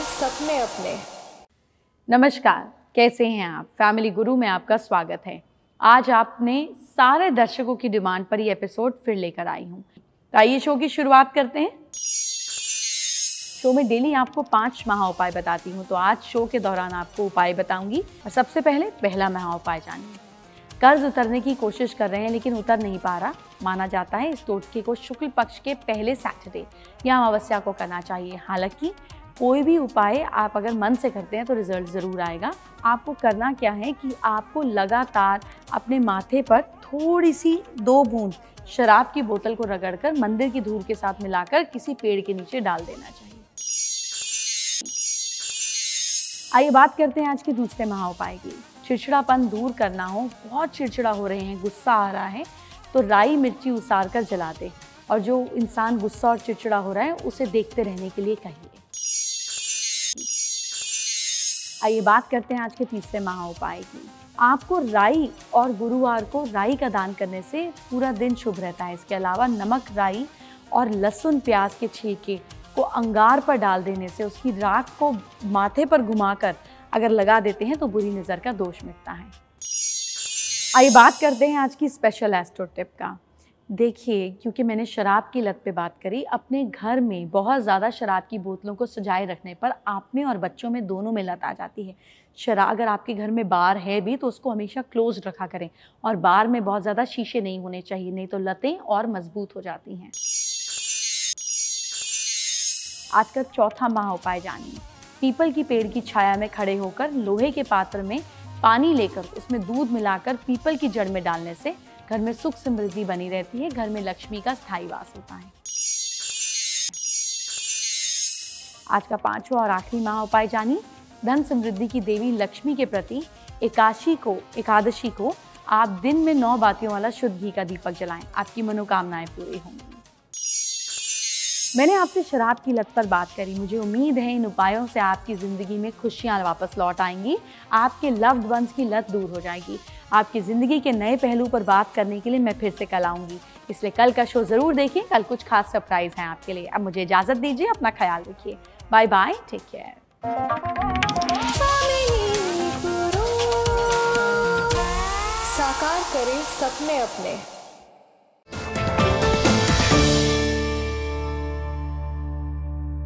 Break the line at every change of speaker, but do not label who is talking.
सपने अपने।
नमस्कार, कैसे हैं आप? फैमिली गुरु में आपका स्वागत है। आज आपने सारे दर्शकों की डिमांड पर ये एपिसोड फिर लेकर आई हूँ। तो आइए शो की शुरुआत करते हैं। शो में डेली आपको 5 महा उपाय बताती हूँ, तो आज शो के दौरान आपको उपाय बताऊंगी। और सबसे पहले पहला महा उपाय जानिए। कर्ज उतरने की कोशिश कर रहे हैं लेकिन उतर नहीं पा रहा। माना जाता है इस टोटके को शुक्ल पक्ष के पहले सैटरडे या अमावस्या को करना चाहिए। हालांकि कोई भी उपाय आप अगर मन से करते हैं तो रिजल्ट ज़रूर आएगा। आपको करना क्या है कि आपको लगातार अपने माथे पर थोड़ी सी 2 बूंद शराब की बोतल को रगड़कर मंदिर की धूल के साथ मिलाकर किसी पेड़ के नीचे डाल देना चाहिए। आइए बात करते हैं आज के दूसरे महा उपाय की। चिड़चिड़ापन दूर करना हो, बहुत चिड़चिड़ा हो रहे हैं, गुस्सा आ रहा है, तो राई मिर्ची उसार कर जला दे और जो इंसान गुस्सा और चिड़चिड़ा हो रहा है उसे देखते रहने के लिए कहिए। आइए बात करते हैं आज के तीसरे महा उपाय की। आपको राई और गुरुवार को राई का दान करने से पूरा दिन शुभ रहता है। इसके अलावा नमक, राई और लहसुन प्याज के छिलके को अंगार पर डाल देने से उसकी राख को माथे पर घुमाकर अगर लगा देते हैं तो बुरी नज़र का दोष मिटता है। आइए बात करते हैं आज की स्पेशल एस्ट्रो टिप का। देखिए, क्योंकि मैंने शराब की लत पे बात करी, अपने घर में बहुत ज़्यादा शराब की बोतलों को सजाए रखने पर आप में और बच्चों में दोनों में लत आ जाती है। शराब अगर आपके घर में बार है भी तो उसको हमेशा क्लोज रखा करें और बार में बहुत ज़्यादा शीशे नहीं होने चाहिए, नहीं तो लतें और मजबूत हो जाती हैं। आज का चौथा महा उपाय जानिए। पीपल की पेड़ की छाया में खड़े होकर लोहे के पात्र में पानी लेकर उसमें दूध मिलाकर पीपल की जड़ में डालने से घर में सुख समृद्धि बनी रहती है, घर में लक्ष्मी का स्थायी वास होता है। आज का पांचवा और आखिरी महा उपाय जानिए। धन समृद्धि की देवी लक्ष्मी के प्रति एकादशी को आप दिन में 9 बातियों वाला शुद्ध घी का दीपक जलाएं। आपकी मनोकामनाएं पूरी होंगी। मैंने आपसे शराब की लत पर बात करी। मुझे उम्मीद है इन उपायों से आपकी ज़िंदगी में खुशियाँ वापस लौट आएंगी, आपके लव्ड वंस की लत दूर हो जाएगी। आपकी ज़िंदगी के नए पहलू पर बात करने के लिए मैं फिर से कल आऊँगी, इसलिए कल का शो ज़रूर देखिए। कल कुछ खास सरप्राइज़ हैं आपके लिए। अब मुझे इजाज़त दीजिए, अपना ख्याल रखिए। Bye bye, take care.
साकार करें सपने अपने।